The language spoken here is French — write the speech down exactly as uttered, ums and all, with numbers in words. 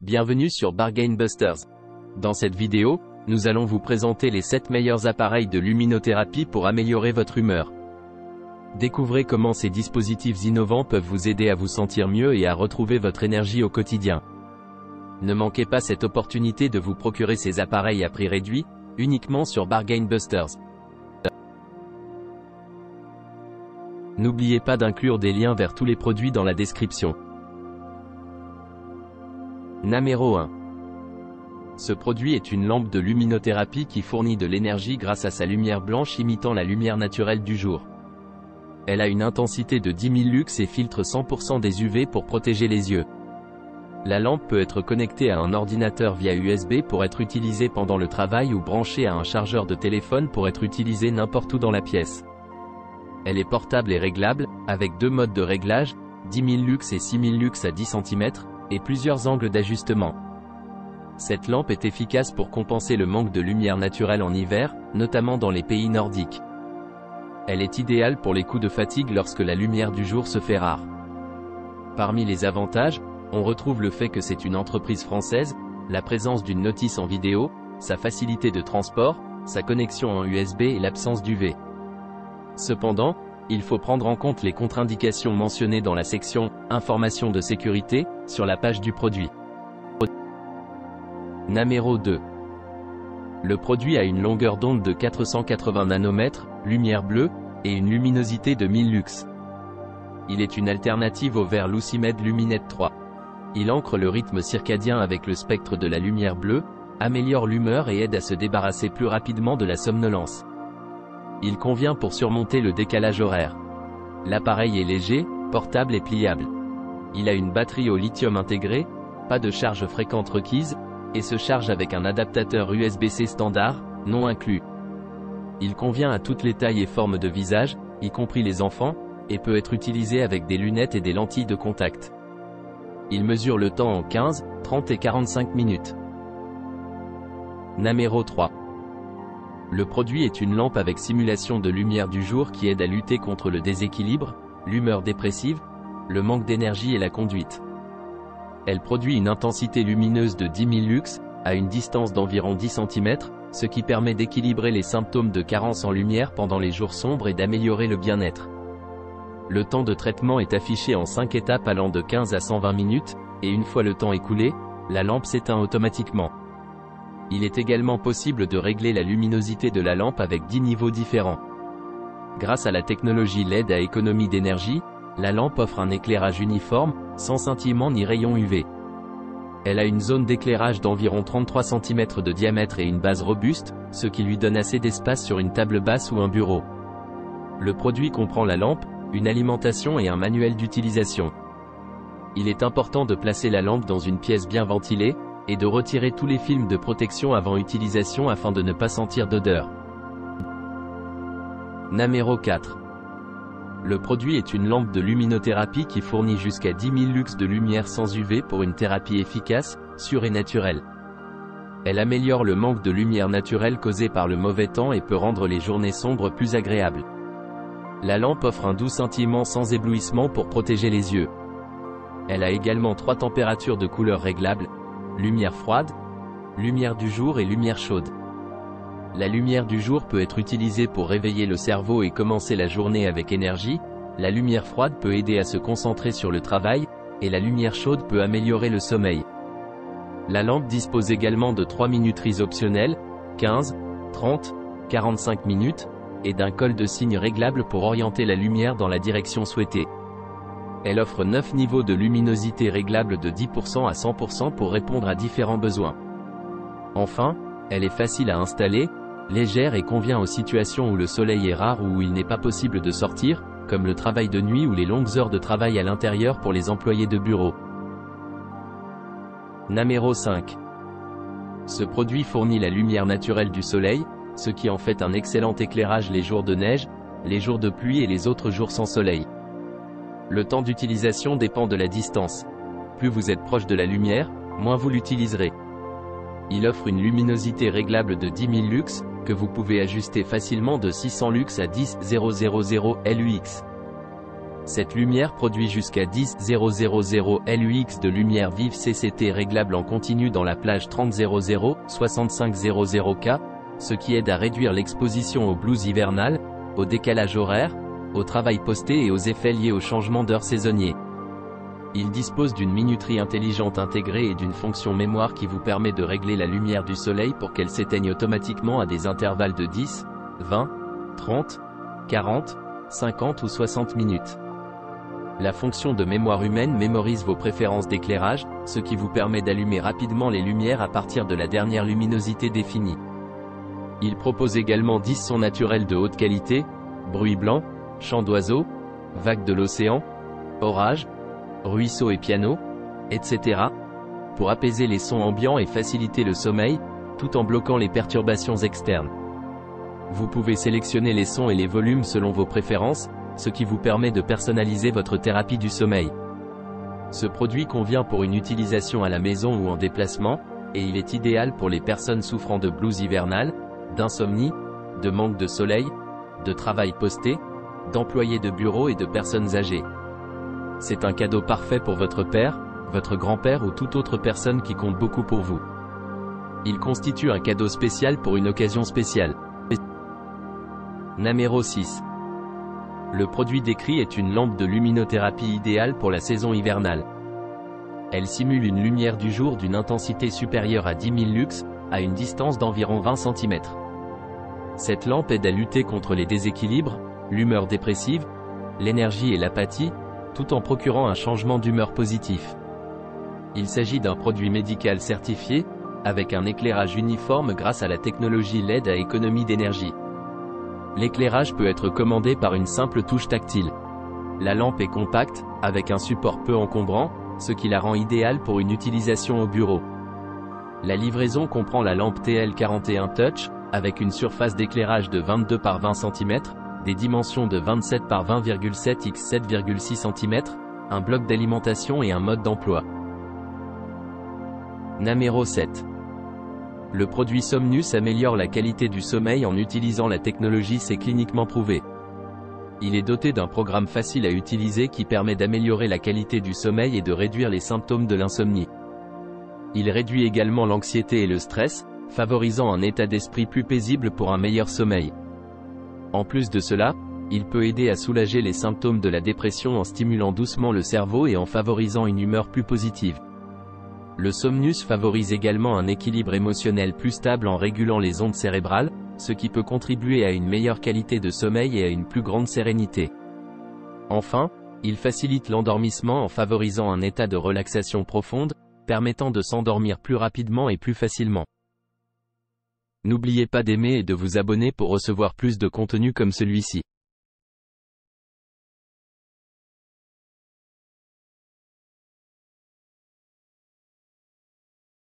Bienvenue sur Bargain Busters. Dans cette vidéo, nous allons vous présenter les sept meilleurs appareils de luminothérapie pour améliorer votre humeur. Découvrez comment ces dispositifs innovants peuvent vous aider à vous sentir mieux et à retrouver votre énergie au quotidien. Ne manquez pas cette opportunité de vous procurer ces appareils à prix réduit, uniquement sur Bargain Busters. N'oubliez pas d'inclure des liens vers tous les produits dans la description. Numéro un. Ce produit est une lampe de luminothérapie qui fournit de l'énergie grâce à sa lumière blanche imitant la lumière naturelle du jour. Elle a une intensité de dix mille lux et filtre cent pour cent des U V pour protéger les yeux. La lampe peut être connectée à un ordinateur via U S B pour être utilisée pendant le travail ou branchée à un chargeur de téléphone pour être utilisée n'importe où dans la pièce. Elle est portable et réglable, avec deux modes de réglage, dix mille lux et six mille lux à dix centimètres, et plusieurs angles d'ajustement. Cette lampe est efficace pour compenser le manque de lumière naturelle en hiver, notamment dans les pays nordiques. Elle est idéale pour les coups de fatigue lorsque la lumière du jour se fait rare. Parmi les avantages, on retrouve le fait que c'est une entreprise française, la présence d'une notice en vidéo, sa facilité de transport, sa connexion en U S B et l'absence d'U V. Cependant, il faut prendre en compte les contre-indications mentionnées dans la section « Informations de sécurité » sur la page du produit. Numéro deux. Le produit a une longueur d'onde de quatre cent quatre-vingts nanomètres, lumière bleue, et une luminosité de mille lux. Il est une alternative au verre Lucimed Luminet trois. Il ancre le rythme circadien avec le spectre de la lumière bleue, améliore l'humeur et aide à se débarrasser plus rapidement de la somnolence. Il convient pour surmonter le décalage horaire. L'appareil est léger, portable et pliable. Il a une batterie au lithium intégrée, pas de charge fréquente requise, et se charge avec un adaptateur U S B C standard, non inclus. Il convient à toutes les tailles et formes de visage, y compris les enfants, et peut être utilisé avec des lunettes et des lentilles de contact. Il mesure le temps en quinze, trente et quarante-cinq minutes. Numéro trois. Le produit est une lampe avec simulation de lumière du jour qui aide à lutter contre le déséquilibre, l'humeur dépressive, le manque d'énergie et la conduite. Elle produit une intensité lumineuse de dix mille lux, à une distance d'environ dix centimètres, ce qui permet d'équilibrer les symptômes de carence en lumière pendant les jours sombres et d'améliorer le bien-être. Le temps de traitement est affiché en cinq étapes allant de quinze à cent vingt minutes, et une fois le temps écoulé, la lampe s'éteint automatiquement. Il est également possible de régler la luminosité de la lampe avec dix niveaux différents. Grâce à la technologie L E D à économie d'énergie, la lampe offre un éclairage uniforme, sans scintillement ni rayons U V. Elle a une zone d'éclairage d'environ trente-trois centimètres de diamètre et une base robuste, ce qui lui donne assez d'espace sur une table basse ou un bureau. Le produit comprend la lampe, une alimentation et un manuel d'utilisation. Il est important de placer la lampe dans une pièce bien ventilée, et de retirer tous les films de protection avant utilisation afin de ne pas sentir d'odeur. Numéro quatre. Le produit est une lampe de luminothérapie qui fournit jusqu'à dix mille lux de lumière sans U V pour une thérapie efficace, sûre et naturelle. Elle améliore le manque de lumière naturelle causé par le mauvais temps et peut rendre les journées sombres plus agréables. La lampe offre un doux scintillement sans éblouissement pour protéger les yeux. Elle a également trois températures de couleur réglables: lumière froide, lumière du jour et lumière chaude. La lumière du jour peut être utilisée pour réveiller le cerveau et commencer la journée avec énergie, la lumière froide peut aider à se concentrer sur le travail, et la lumière chaude peut améliorer le sommeil. La lampe dispose également de trois minuteries optionnelles, quinze, trente, quarante-cinq minutes, et d'un col de cygne réglable pour orienter la lumière dans la direction souhaitée. Elle offre neuf niveaux de luminosité réglables de dix pour cent à cent pour cent pour répondre à différents besoins. Enfin, elle est facile à installer, légère et convient aux situations où le soleil est rare ou où il n'est pas possible de sortir, comme le travail de nuit ou les longues heures de travail à l'intérieur pour les employés de bureau. Numéro cinq. Ce produit fournit la lumière naturelle du soleil, ce qui en fait un excellent éclairage les jours de neige, les jours de pluie et les autres jours sans soleil. Le temps d'utilisation dépend de la distance. Plus vous êtes proche de la lumière, moins vous l'utiliserez. Il offre une luminosité réglable de dix mille lux, que vous pouvez ajuster facilement de six cents lux à dix mille lux. Cette lumière produit jusqu'à dix mille lux de lumière vive C C T réglable en continu dans la plage trente mille à soixante-cinq mille K, ce qui aide à réduire l'exposition aux blues hivernales, au décalage horaire, au travail posté et aux effets liés au changement d'heure saisonnier. Il dispose d'une minuterie intelligente intégrée et d'une fonction mémoire qui vous permet de régler la lumière du soleil pour qu'elle s'éteigne automatiquement à des intervalles de dix, vingt, trente, quarante, cinquante ou soixante minutes. La fonction de mémoire humaine mémorise vos préférences d'éclairage, ce qui vous permet d'allumer rapidement les lumières à partir de la dernière luminosité définie. Il propose également dix sons naturels de haute qualité, bruit blanc, chants d'oiseaux, vagues de l'océan, orages, ruisseaux et pianos, et cetera, pour apaiser les sons ambiants et faciliter le sommeil, tout en bloquant les perturbations externes. Vous pouvez sélectionner les sons et les volumes selon vos préférences, ce qui vous permet de personnaliser votre thérapie du sommeil. Ce produit convient pour une utilisation à la maison ou en déplacement, et il est idéal pour les personnes souffrant de blues hivernales, d'insomnie, de manque de soleil, de travail posté, d'employés de bureau et de personnes âgées. C'est un cadeau parfait pour votre père, votre grand-père ou toute autre personne qui compte beaucoup pour vous. Il constitue un cadeau spécial pour une occasion spéciale. Numéro six. Le produit décrit est une lampe de luminothérapie idéale pour la saison hivernale. Elle simule une lumière du jour d'une intensité supérieure à dix mille lux, à une distance d'environ vingt centimètres. Cette lampe aide à lutter contre les déséquilibres, l'humeur dépressive, l'énergie et l'apathie, tout en procurant un changement d'humeur positif. Il s'agit d'un produit médical certifié, avec un éclairage uniforme grâce à la technologie L E D à économie d'énergie. L'éclairage peut être commandé par une simple touche tactile. La lampe est compacte, avec un support peu encombrant, ce qui la rend idéale pour une utilisation au bureau. La livraison comprend la lampe T L quarante et un Touch, avec une surface d'éclairage de vingt-deux par vingt centimètres, des dimensions de vingt-sept par vingt virgule sept par sept virgule six centimètres, un bloc d'alimentation et un mode d'emploi. Numéro sept. Le produit Somnus améliore la qualité du sommeil en utilisant la technologie C'est cliniquement prouvé. Il est doté d'un programme facile à utiliser qui permet d'améliorer la qualité du sommeil et de réduire les symptômes de l'insomnie. Il réduit également l'anxiété et le stress, favorisant un état d'esprit plus paisible pour un meilleur sommeil. En plus de cela, il peut aider à soulager les symptômes de la dépression en stimulant doucement le cerveau et en favorisant une humeur plus positive. Le Somnus favorise également un équilibre émotionnel plus stable en régulant les ondes cérébrales, ce qui peut contribuer à une meilleure qualité de sommeil et à une plus grande sérénité. Enfin, il facilite l'endormissement en favorisant un état de relaxation profonde, permettant de s'endormir plus rapidement et plus facilement. N'oubliez pas d'aimer et de vous abonner pour recevoir plus de contenu comme celui-ci.